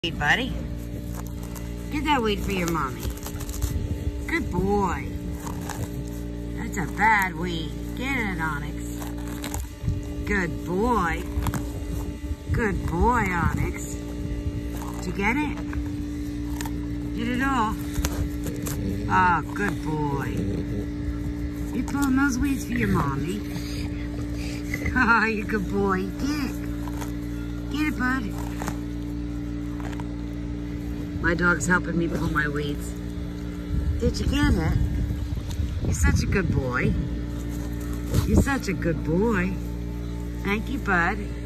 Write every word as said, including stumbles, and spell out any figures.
Hey, buddy. Get that weed for your mommy. Good boy. That's a bad weed. Get it, Onyx. Good boy. Good boy, Onyx. Did you get it? Get it all? Ah, oh, good boy. You pulling those weeds for your mommy? Oh, you good boy. Get it. Get it, bud. My dog's helping me pull my weeds. Did you get it? You're such a good boy. You're such a good boy. Thank you, bud.